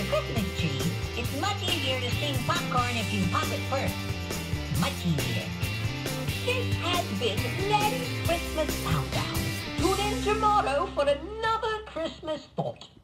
Christmas tree, it's much easier to steam popcorn if you pop it first. Much easier. This has been Merry Christmas Countdown. Tune in tomorrow for another Christmas thought.